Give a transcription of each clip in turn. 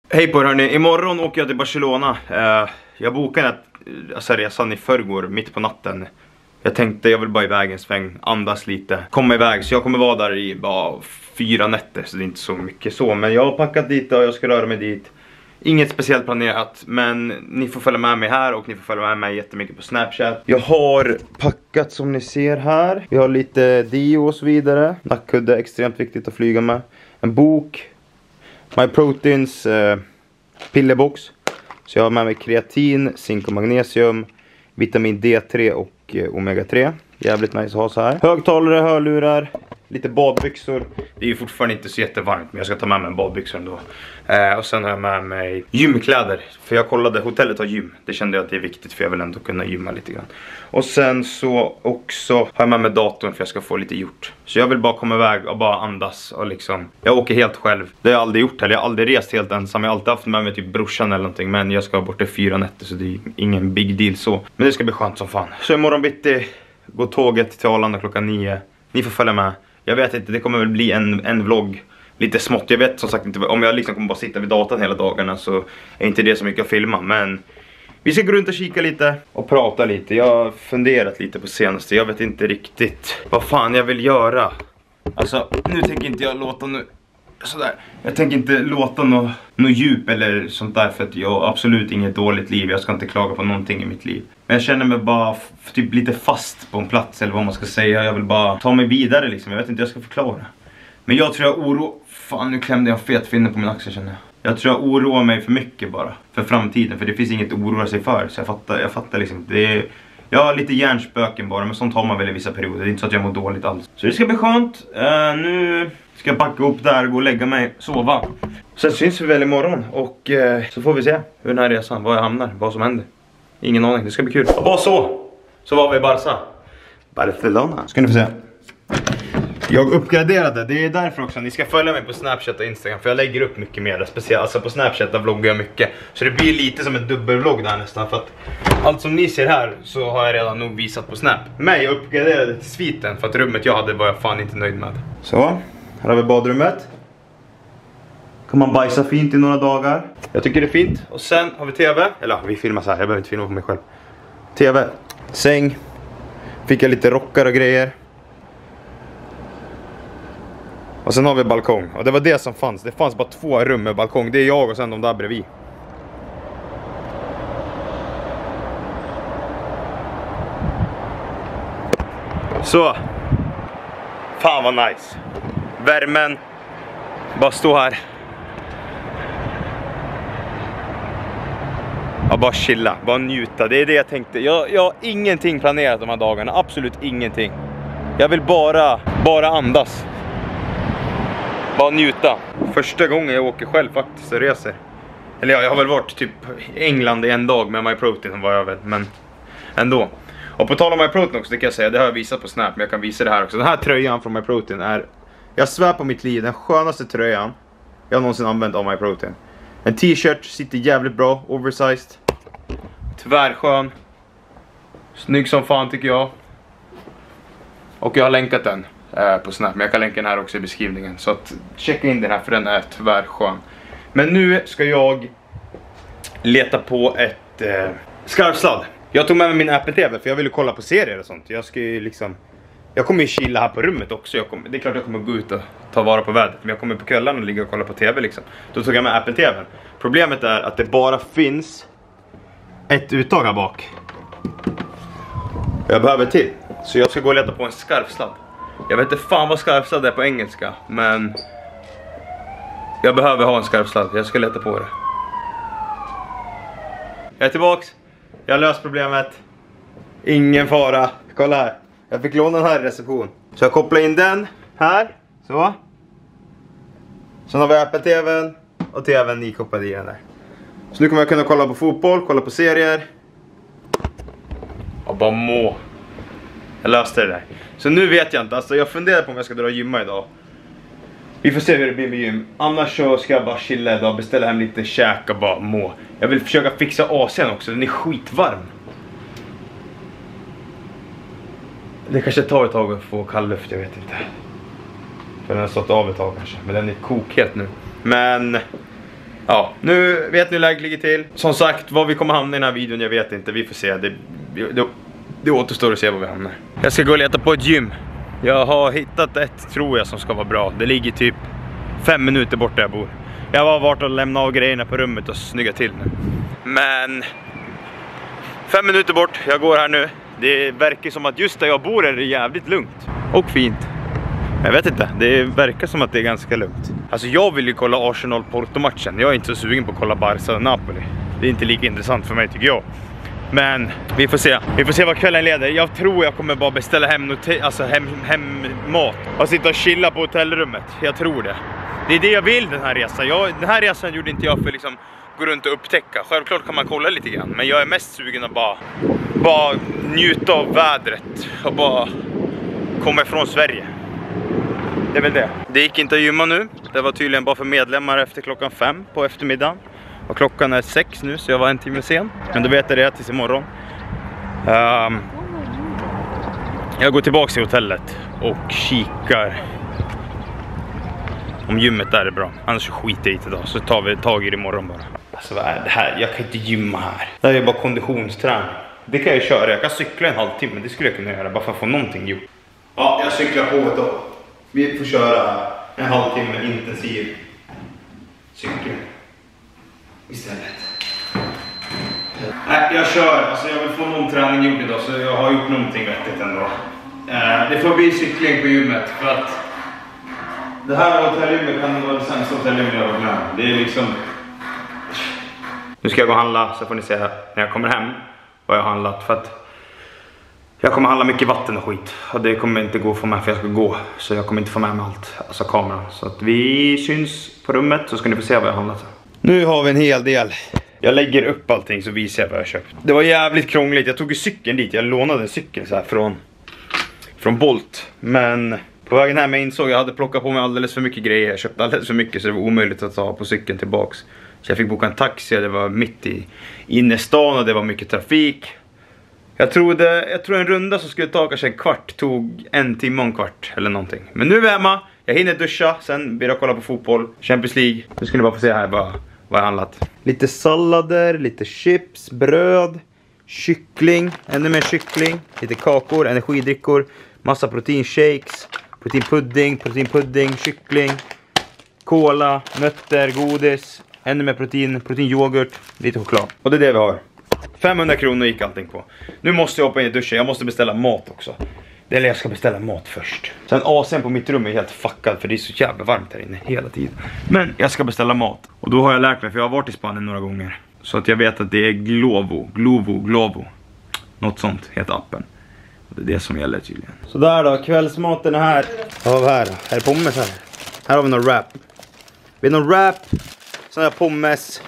Hej på er hörni, imorgon åker jag till Barcelona. Jag bokade resan i förrgår, mitt på natten. Jag tänkte jag vill bara iväg en sväng, andas lite, komma iväg. Så jag kommer vara där i bara 4 nätter, så det är inte så mycket så. Men jag har packat dit och jag ska röra mig dit. Inget speciellt planerat, men ni får följa med mig här och ni får följa med mig jättemycket på Snapchat. Jag har packat som ni ser här. Vi har lite dio och så vidare. Nackkudde, extremt viktigt att flyga med. En bok. MyProteins pillerbox. Så jag har med mig kreatin, zink och magnesium, vitamin D3 och omega 3. Jävligt nice att ha så här. Högtalare, hörlurar, lite badbyxor. Det är ju fortfarande inte så jättevarmt, men jag ska ta med mig en badbyxor ändå. Och sen har jag med mig gymkläder. För jag kollade, hotellet har gym. Det kände jag att det är viktigt, för jag vill ändå kunna gymma lite grann. Och sen så också har jag med mig datorn, för jag ska få lite gjort. Så jag vill bara komma iväg och bara andas och liksom. Jag åker helt själv. Det har jag aldrig gjort heller. Jag har aldrig rest helt ensam. Jag har alltid haft med mig typ brorsan eller någonting. Men jag ska bort i 4 nätter, så det är ingen big deal så. Men det ska bli skönt som fan. Så imorgon bitti går tåget till Arlanda klockan 9. Ni får följa med. Jag vet inte, det kommer väl bli en vlogg. Lite smått, jag vet som sagt inte. Om jag liksom kommer bara sitta vid datorn hela dagarna, så är inte det så mycket att filma. Men vi ska gå runt och kika lite och prata lite. Jag har funderat lite på senaste. Jag vet inte riktigt vad fan jag vill göra. Alltså, nu tänker inte jag låta sådär. Jag tänker inte låta något djup eller sånt där, för att jag har absolut inget dåligt liv. Jag ska inte klaga på någonting i mitt liv. Men jag känner mig bara typ lite fast på en plats, eller vad man ska säga. Jag vill bara ta mig vidare liksom. Jag vet inte hur jag ska förklara. Men jag tror jag Fan, nu klämde jag en fet finne på min axel, känner jag. Jag tror jag oroar mig för mycket bara. För framtiden, för det finns inget att oroa sig för. Så jag fattar liksom. Jag har lite hjärnspöken bara, men sånt har man väl i vissa perioder. Det är inte så att jag mår dåligt alls. Så det ska bli skönt. Nu ska jag backa upp där, gå och lägga mig, sova. Sen syns vi väl imorgon. Och så får vi se hur den här resan, var jag hamnar, vad som händer. Ingen aning, det ska bli kul. Och bara så var vi i Barcelona. Ska ni få se. Jag uppgraderade, det är därför också. Ni ska följa mig på Snapchat och Instagram, för jag lägger upp mycket mer. Speciellt alltså på Snapchat, där vloggar jag mycket. Så det blir lite som en dubbelvlogg där nästan. För att allt som ni ser här så har jag redan nog visat på Snap. Men jag uppgraderade till sviten, för att rummet jag hade var jag fan inte nöjd med. Så, här har vi badrummet. Kan man bajsa fint i några dagar. Jag tycker det är fint. Och sen har vi tv. Eller vi filmar så här, jag behöver inte filma på mig själv. Tv, säng. Fick jag lite rockar och grejer. Och sen har vi balkong. Och det var det som fanns. Det fanns bara 2 rum med balkong. Det är jag och sen de där bredvid. Så. Fan vad nice. Värmen. Bara stå här. Ja, bara chilla. Bara njuta. Det är det jag tänkte. Jag har ingenting planerat de här dagarna. Absolut ingenting. Jag vill bara andas. Bara njuta. Första gången jag åker själv faktiskt och reser. Eller ja, jag har väl varit typ i England i en dag med MyProtein, var jag väl, men ändå. Och på tal om MyProtein också, det kan jag säga, det har jag visat på Snap, men jag kan visa det här också. Den här tröjan från MyProtein är, jag svär på mitt liv, den skönaste tröjan jag någonsin använt av MyProtein. En t-shirt, sitter jävligt bra, oversized. Tvärskön. Snygg som fan tycker jag. Och jag har länkat den på Snap, men jag kan länka den här också i beskrivningen. Så att checka in den här, för den är tvärskön. Men nu ska jag leta på ett skarvsladd. Jag tog med mig min Apple TV, för jag ville kolla på serier och sånt. Jag ska ju liksom, jag kommer ju chilla här på rummet också. Det är klart jag kommer gå ut och ta vara på vädret, men jag kommer på kvällen och ligga och kolla på TV liksom. Då tog jag med Apple TV. Problemet är att det bara finns ett uttag här bak. Jag behöver till. Så jag ska gå och leta på en skarvsladd. Jag vet inte fan vad skarvsladd är på engelska, men jag behöver ha en skarvsladd. Jag ska leta på det. Jag är tillbaks. Jag har löst problemet. Ingen fara. Kolla här. Jag fick låna den här i reception. Så jag kopplar in den här. Så. Sen har vi Apple TV:n. Och TV:n ikopplad i den där. Så nu kommer jag kunna kolla på fotboll, kolla på serier. Och bara må. Jag löste det där. Så nu vet jag inte, alltså jag funderar på om jag ska dra och gymma idag. Vi får se hur det blir med gym. Annars så ska jag bara chilla idag, beställa hem lite käk och bara må. Jag vill försöka fixa AC'n också, den är skitvarm. Det kanske tar ett tag att få kall luft, jag vet inte. För den har stått av ett tag kanske, men den är kokhet nu. Men Ja, nu vet ni hur läget ligger till. Som sagt, vad vi kommer hamna i den här videon, jag vet inte. Vi får se, det återstår att se var vi hamnar. Jag ska gå och leta på ett gym. Jag har hittat ett, tror jag, som ska vara bra. Det ligger typ 5 minuter bort där jag bor. Jag har varit och lämnat av grejerna på rummet och snygga till nu. Men 5 minuter bort, jag går här nu. Det verkar som att just där jag bor är det jävligt lugnt och fint. Jag vet inte, det verkar som att det är ganska lugnt. Alltså jag vill ju kolla Arsenal-Porto-matchen. Jag är inte så sugen på att kolla Barca och Napoli. Det är inte lika intressant för mig, tycker jag. Men vi får se. Vi får se vad kvällen leder. Jag tror jag kommer bara beställa hem mat och sitta och chilla på hotellrummet. Jag tror det. Det är det jag vill den här resan. Den här resan gjorde inte jag för liksom gå runt och upptäcka. Självklart kan man kolla lite grann, men jag är mest sugen att bara njuta av vädret och bara komma ifrån Sverige. Det är väl det. Det gick inte att gymma nu. Det var tydligen bara för medlemmar efter klockan 5 på eftermiddagen. Och klockan är 6 nu, så jag var 1 timme sen. Men då vet jag det tills imorgon. Jag går tillbaka till hotellet och kikar om gymmet där är bra. Annars skiter jag i det idag, så tar vi tag i det imorgon bara. Alltså vad är det här? Jag kan inte gymma här. Det här är bara konditionsträning. Det kan jag köra. Jag kan cykla en halvtimme. Det skulle jag kunna göra bara för att få någonting gjort. Ja, jag cyklar på ett år. Vi får köra en halvtimme intensiv cykling istället. Nej, jag kör. Alltså jag vill få någon träning gjord idag, så jag har gjort någonting vettigt ändå. Det får bli cykling på gymmet, för att det här hotellgymmet kan vara det sämsta hotellgymmet jag har med. Det är liksom... Nu ska jag gå och handla, så får ni se när jag kommer hem vad jag har handlat. För att jag kommer handla mycket vatten och skit. Och det kommer inte gå att få med, för jag ska gå. Så jag kommer inte få med mig allt, alltså kameran. Så att vi syns på rummet, så ska ni få se vad jag har handlat. Nu har vi en hel del. Jag lägger upp allting så visar jag vad jag har köpt. Det var jävligt krångligt, jag tog ju cykeln dit. Jag lånade en cykel så här från Bolt. Men på vägen här med insåg jag hade plockat på mig alldeles för mycket grejer. Jag köpte alldeles för mycket, så det var omöjligt att ta på cykeln tillbaks. Så jag fick boka en taxi, det var mitt i innerstan och det var mycket trafik. Jag tror en runda som skulle ta kanske en kvart tog 1 timme och en kvart eller någonting. Men nu är vi hemma, jag hinner duscha, sen blir jag kolla på fotboll, Champions League. Nu ska ni bara få se här vad jag handlat. Lite sallader, lite chips, bröd, kyckling, ännu mer kyckling, lite kakor, energidrickor, massa proteinshakes, proteinpudding, kyckling, cola, nötter, godis, ännu mer proteinyoghurt, lite choklad. Och det är det vi har. 500 kronor gick allting på. Nu måste jag hoppa in i duschen, jag måste beställa mat också. Eller jag ska beställa mat först. Sen AC:n på mitt rum är helt fuckad, för det är så jävla varmt här inne hela tiden. Men jag ska beställa mat. Och då har jag lärt mig, för jag har varit i Spanien några gånger. Så att jag vet att det är Glovo. Något sånt heter appen. Det är det som gäller tydligen. Så där då, kvällsmaten är här. Vad har vi här då? Här är pommes här. Här har vi någon wrap. Vi har någon wrap. Sån här pommes.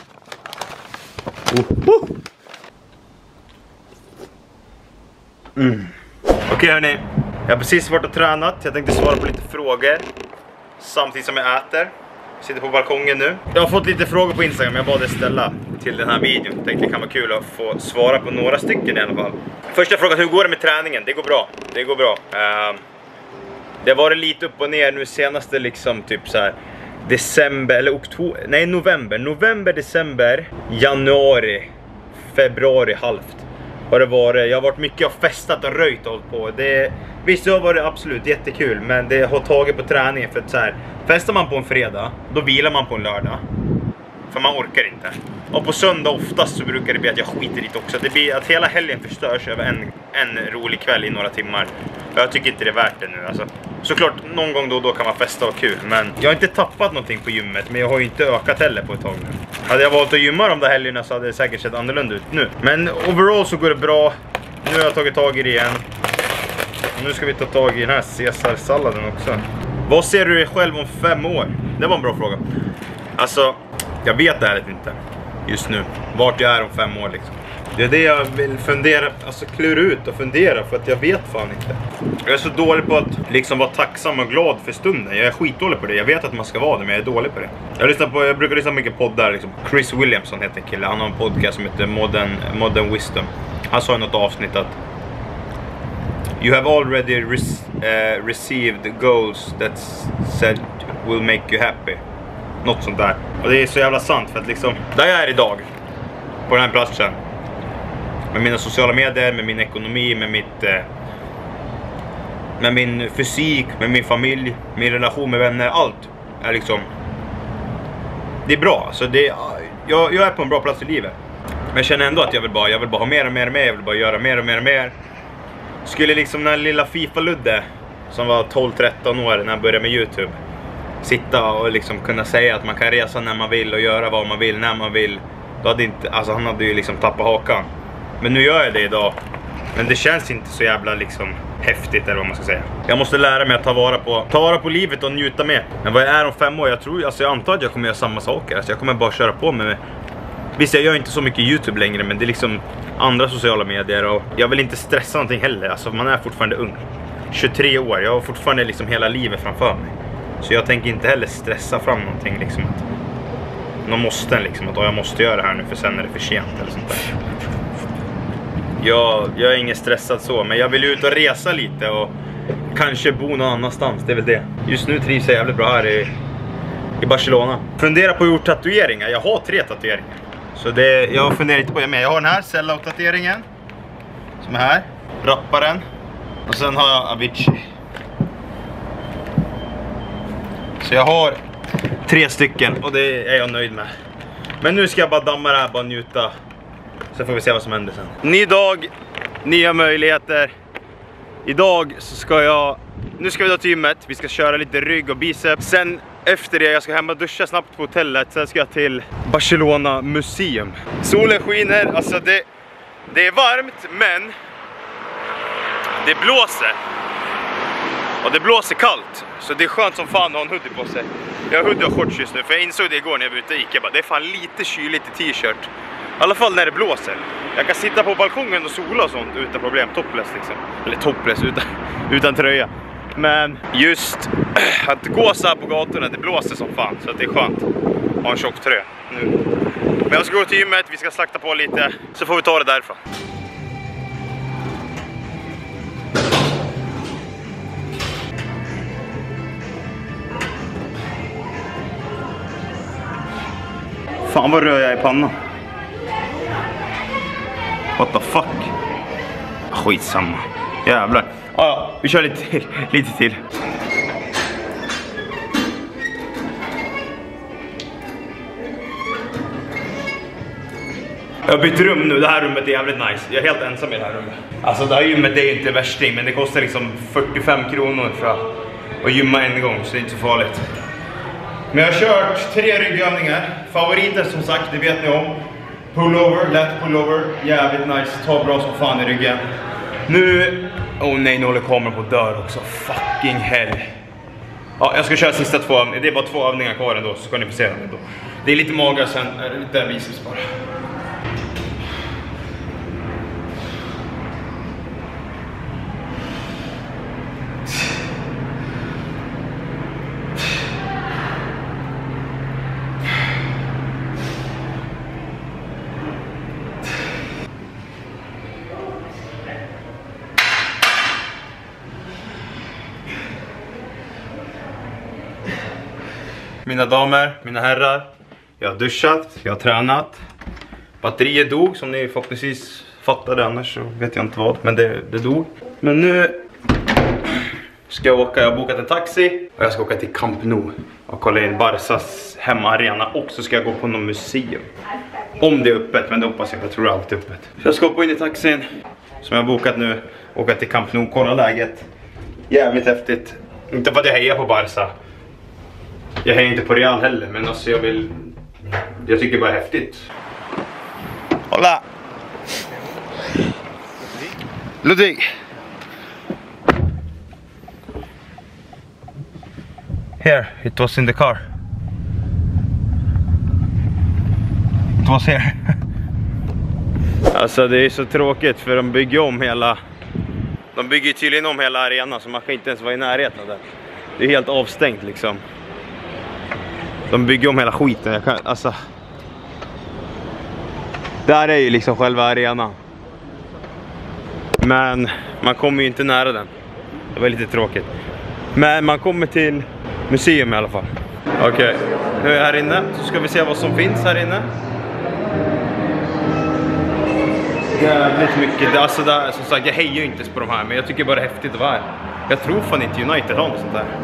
Okej hörni, jag har precis varit och tränat. Jag tänkte svara på lite frågor samtidigt som jag äter. Jag sitter på balkongen nu. Jag har fått lite frågor på Instagram, jag bad er ställa till den här videon. Jag tänkte det kan vara kul att få svara på några stycken i alla fall. Första frågan, hur går det med träningen? Det går bra, det går bra. Det har varit lite upp och ner nu senaste liksom typ så här december eller oktober, nej november, december, januari, februari halvt. Har det varit, jag har varit mycket och festat och röjt och hållit på. Visst, det har varit absolut jättekul, men det har tagit på träningen för att så här, festar man på en fredag, då vilar man på en lördag. För man orkar inte. Och på söndag oftast så brukar det bli att jag skiter dit också. Det blir att hela helgen förstörs över en rolig kväll i några timmar. Jag tycker inte det är värt det nu alltså. Såklart någon gång då kan man festa och kul. Men jag har inte tappat någonting på gymmet, men jag har ju inte ökat heller på ett tag nu. Hade jag valt att gymma de där helgerna så hade det säkert sett annorlunda ut nu. Men overall så går det bra. Nu har jag tagit tag i det igen. Och nu ska vi ta tag i den här Caesar-salladen också. Vad ser du dig själv om 5 år? Det var en bra fråga. Alltså, jag vet det här inte just nu. Vart jag är om 5 år liksom. Det är det jag vill fundera, alltså klura ut och fundera, för att jag vet fan inte. Jag är så dålig på att liksom vara tacksam och glad för stunden. Jag är skitdålig på det. Jag vet att man ska vara det, men jag är dålig på det. Jag brukar lyssna mycket poddar liksom. Chris Williamson heter en kille. Han har en podcast som heter Modern Wisdom. Han sa i något avsnitt att you have already received goals that said will make you happy. Något sånt där. Och det är så jävla sant för att liksom, där jag är idag, på den här platsen, med mina sociala medier, med min ekonomi, med min fysik, med min familj, min relation med vänner, allt är liksom, det är bra. Så jag är på en bra plats i livet. Men jag känner ändå att jag vill bara ha mer och mer och mer. Jag vill bara göra mer och mer och mer. Skulle liksom den här lilla FIFA-Ludde som var 12-13 år när jag började med YouTube sitta och liksom kunna säga att man kan resa när man vill och göra vad man vill när man vill, då hade inte, alltså han hade ju liksom tappat hakan. Men nu gör jag det idag. Men det känns inte så jävla liksom häftigt eller vad man ska säga. Jag måste lära mig att ta vara på livet och njuta med. Men vad jag är om 5 år, jag antar att jag kommer göra samma saker. Alltså jag kommer bara köra på med. Visst, jag gör inte så mycket YouTube längre, men det är liksom andra sociala medier och jag vill inte stressa någonting heller. Alltså man är fortfarande ung. 23 år, jag har fortfarande liksom hela livet framför mig. Så jag tänker inte heller stressa fram någonting liksom att någon måste liksom att jag måste göra det här nu för sen är det för sent eller sånt där. Jag är ingen stressad så, men jag vill ut och resa lite och kanske bo någon annanstans, det är väl det. Just nu trivs jag jävligt bra här i Barcelona. Fundera på att göra tatueringar, jag har 3 tatueringar. Så jag funderar inte på det, men jag har den här Sellout-tatueringen som är här, rapparen. Och sen har jag Avicii. Så jag har 3 stycken och det är jag nöjd med. Men nu ska jag bara damma det här, bara njuta. Så får vi se vad som händer sen. Ny dag, nya möjligheter. Idag så ska nu ska vi ta till gymmet. Vi ska köra lite rygg och biceps. Sen efter det, jag ska hem och duscha snabbt på hotellet. Sen ska jag till Barcelona Museum. Solen skiner, alltså det är varmt, men det blåser. Och det blåser kallt. Så det är skönt som fan att ha en hoodie på sig. Jag har hoodie och shorts just nu, för jag insåg det igår när jag var ute och gick. Jag bara, det är fan lite kyligt i t-shirt. I alla fall när det blåser. Jag kan sitta på balkongen och sola och sånt utan problem. Topless liksom. Eller topless utan tröja. Men just att gå så här på gatorna, det blåser som fan. Så att det är skönt att ha en tjock tröja nu. Men jag ska gå till gymmet, vi ska slakta på lite. Så får vi ta det därifrån. Fan vad rör jag i pannan. What the fuck? Skitsamma. Jävlar. Ja, vi kör lite till. Jag har bytt rum nu. Det här rummet är jävligt nice. Jag är helt ensam i det här rummet. Alltså det här gymmet är inte värsting, men det kostar liksom 45 kronor för att gymma en gång, så det är inte så farligt. Men jag har kört 3 ryggövningar. Favoriter som sagt, det vet ni om. Pullover, lätt pullover. Jävligt nice, ta bra som fan i ryggen. Nu, nej, nu håller kameran på att dö också. Fucking hell. Ja, jag ska köra sista 2 övningar. Det är bara 2 övningar kvar ändå, så ska ni få se dem ändå. Det är lite mager, sen är det lite biceps bara. Mina damer, mina herrar, jag har duschat, jag har tränat. Batteriet dog, som ni förhoppningsvis fattade, annars så vet jag inte vad, men det dog. Men nu ska jag åka, jag har bokat en taxi och jag ska åka till Camp Nou och kolla in Barças hemmaarena, och så ska jag gå på något museum. Om det är öppet, men det hoppas jag tror allt är öppet. Så jag ska hoppa in i taxin som jag har bokat nu, åka till Camp Nou, kolla läget. Jävligt häftigt, inte för att jag hejar på Barça. Jag hänger inte på Real heller, men alltså jag tycker det bara är häftigt. Hola! Ludwig! Here, it was in the car. It was here. Alltså det är så tråkigt, för de bygger om hela... De bygger tydligen om hela arenan, så man kan inte ens vara i närheten av det. Det är helt avstängt liksom. De bygger om hela skiten. Alltså. Där är ju liksom själva arenan. Men man kommer ju inte nära den. Det var lite tråkigt. Men man kommer till museum i alla fall. Okej, nu är jag här inne. Så ska vi se vad som finns här inne. Jävligt mycket. Alltså där, som sagt, jag hejar ju inte på de här. Men jag tycker bara det är häftigt att vara här. Jag tror fan inte United har något sånt där.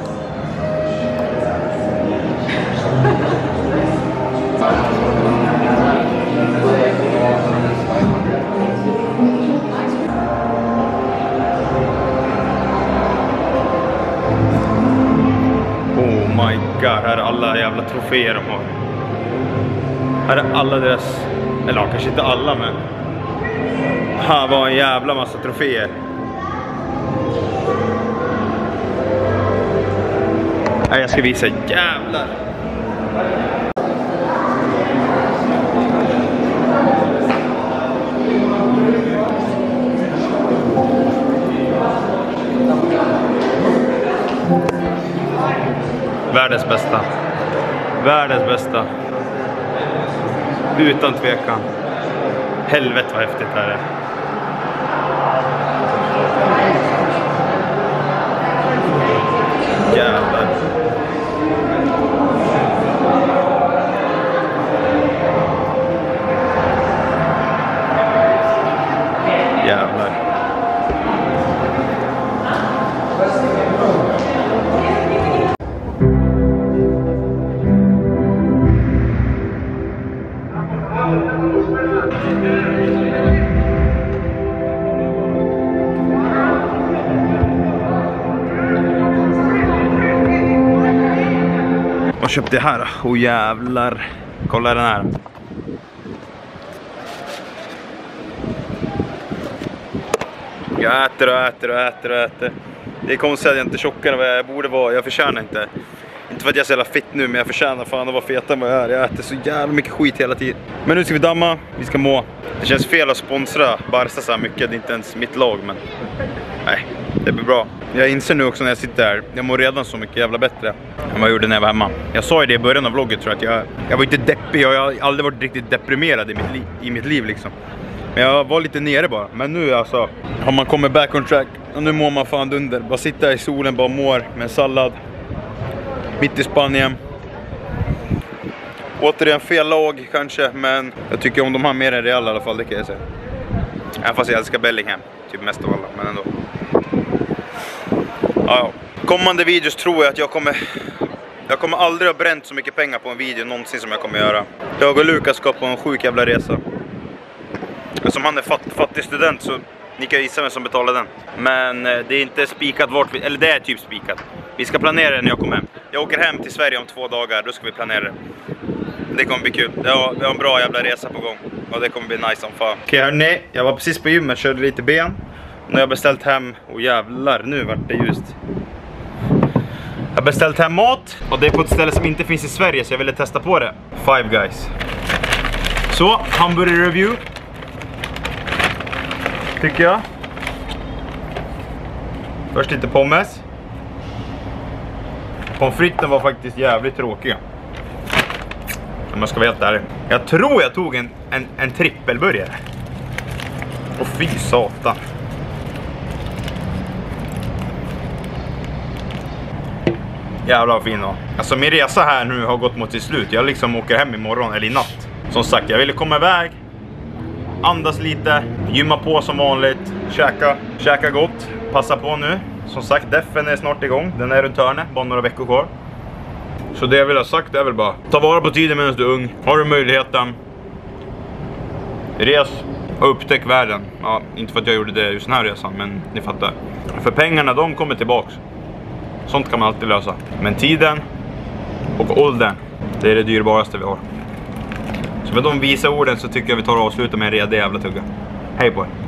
Oh my god, här är alla jävla troféer de har. Här är alla deras, eller kanske inte alla, men här var en jävla massa troféer. Jag ska visa, jävlar. Världens bästa. Världens bästa. Utan tvekan. Helvete vad häftigt det här är. Jävlar. Jävlar. Vad köpte jag här? Åh jävlar. Kolla den här. Jag äter och äter och äter och äter. Det är konstigt att jag inte är tjockare än vad jag borde vara. Jag förtjänar inte. Inte för att jag är så jävla fitt nu, men jag förtjänar fan att vara fetare än vad jag är. Jag äter så jävla mycket skit hela tiden. Men nu ska vi damma. Vi ska må. Det känns fel att sponsra Barca så här mycket. Det är inte ens mitt lag, men nej, det blir bra. Jag inser nu också när jag sitter här, jag mår redan så mycket jävla bättre än vad jag gjorde när jag var hemma. Jag sa ju det i början av vloggen, tror jag, att jag var inte deppig. Jag har aldrig varit riktigt deprimerad i mitt liv liksom. Men jag var lite nere bara. Men nu alltså, har man kommit back on track. Och nu mår man fan dunder. Bara sitta i solen, bara mår med en sallad. Mitt i Spanien. Återigen fel lag kanske, men jag tycker om de har mer än Real i alla fall, det kan jag säga. Även fast jag älskar Bellingham, typ mest av alla, men ändå. Ja. Kommande videos tror jag att jag kommer aldrig ha bränt så mycket pengar på en video någonsin som jag kommer göra. Jag och Lukas ska på en sjuk jävla resa. Som han är fattig student, så ni kan gissa vem som betalar den. Men det är inte spikat vart eller det är typ spikat. Vi ska planera det när jag kommer hem. Jag åker hem till Sverige om 2 dagar, då ska vi planera det. Det kommer bli kul. Vi har en bra jävla resa på gång. Och det kommer bli nice som fan. Okej hörni, jag var precis på gymmet, körde lite ben. Nu har jag beställt hem, och jävlar, nu vart det just. Jag har beställt hem mat. Och det är på ett ställe som inte finns i Sverige, så jag ville testa på det. Five Guys. Så, hamburger-review. Tycker jag. Först lite pommes. Pommes fritesen var faktiskt jävligt tråkiga. Om jag ska vara helt ärlig. Jag tror jag tog en trippelburgare. Och fy satan. Jävlar vad fin då. Alltså min resa här nu har gått mot sitt slut. Jag liksom åker hem imorgon eller i natt. Som sagt, jag ville komma iväg. Andas lite, gymma på som vanligt, käka gott, passa på nu. Som sagt, defen är snart igång, den är runt hörnet, bara några veckor kvar. Så det jag vill ha sagt är väl bara, ta vara på tiden medan du är ung, har du möjligheten, res och upptäck världen. Ja, inte för att jag gjorde det just den här resan, men ni fattar. För pengarna, de kommer tillbaks. Sånt kan man alltid lösa. Men tiden och åldern, det är det dyrbaraste vi har. Så med de visa orden så tycker jag vi tar och avslutar med en redig jävla tugga. Hej på er!